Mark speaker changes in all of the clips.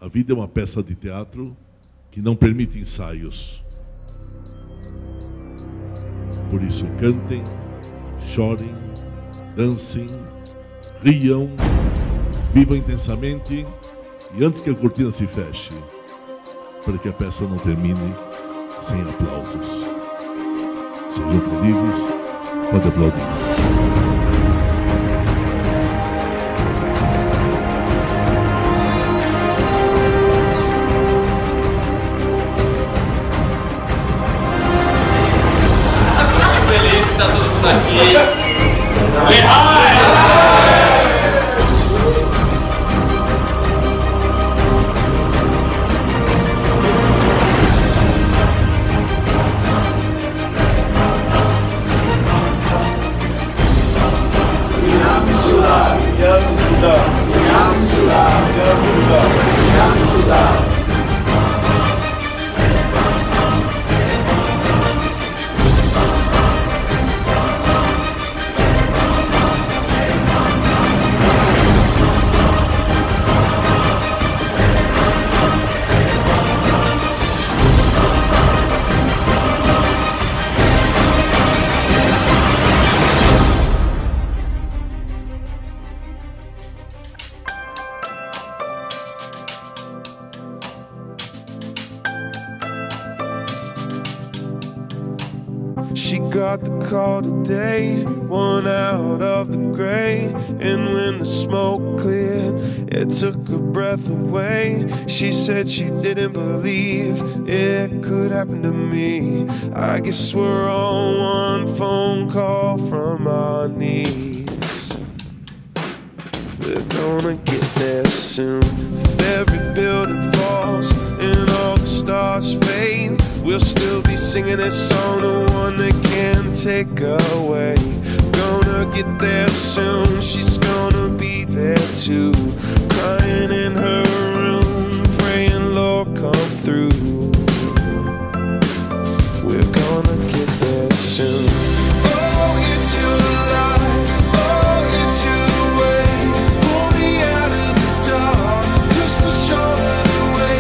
Speaker 1: A vida é uma peça de teatro que não permite ensaios. Por isso, cantem, chorem, dancem, riam, vivam intensamente e antes que a cortina se feche, para que a peça não termine sem aplausos. Sejam felizes, pode aplaudir.
Speaker 2: Feliz que tá todo mundo aqui. Lehigh!
Speaker 3: She got the call today, one out of the gray. And when the smoke cleared, it took her breath away. She said she didn't believe it could happen to me. I guess we're on one phone call from our knees. We're gonna get there soon. If every building falls and all the stars fade, we'll still be singing this song, the one that can't take away. Gonna get there soon, she's gonna be there too. Crying in her room, praying Lord come through. We're gonna get there soon. Oh, it's your light, oh, it's your way. Pull me out of the dark, just to show her the way.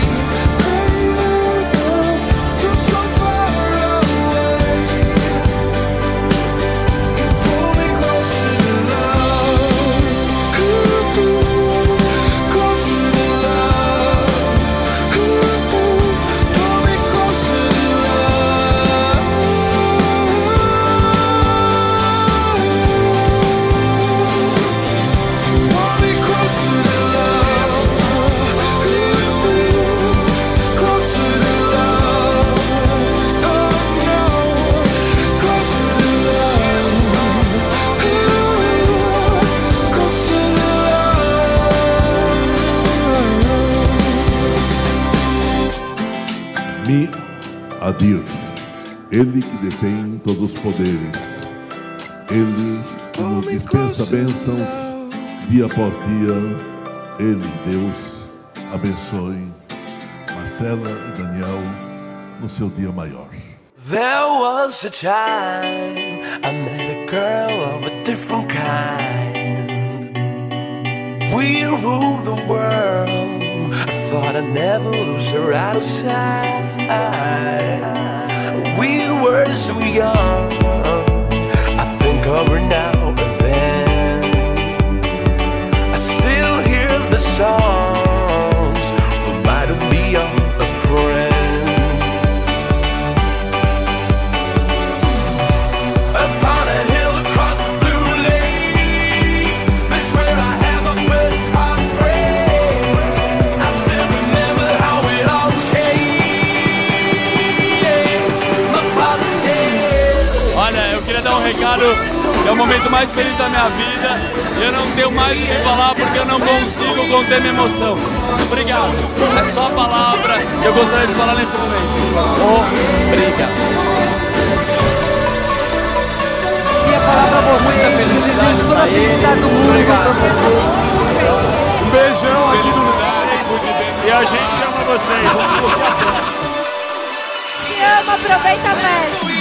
Speaker 1: Adir, Ele que detém todos os poderes, Ele que nos dispensa bênçãos dia após dia. Ele, Deus, abençoe Marcela e Daniel no seu dia maior.
Speaker 3: There was a time I met a girl of a different kind. We ruled the world. I thought I'd never lose her out of sight. We were so young. I think of her now and then. I still hear the songs, reminding me of a friend. Upon a hill across the blue lake, that's where I had my first heartbreak. I still remember how it all changed. My father said,
Speaker 2: Olha, eu queria dar um recado, que é o momento mais feliz da minha vida. E eu não tenho mais o que falar porque eu não consigo conter minha emoção. Obrigado. É só a palavra que eu gostaria de falar nesse momento. Obrigado.
Speaker 4: E a palavra muita felicidade, toda a felicidade do mundo.
Speaker 2: Obrigado.
Speaker 5: Um beijão aqui do e a gente ama vocês.
Speaker 6: Te amo, aproveita a festa.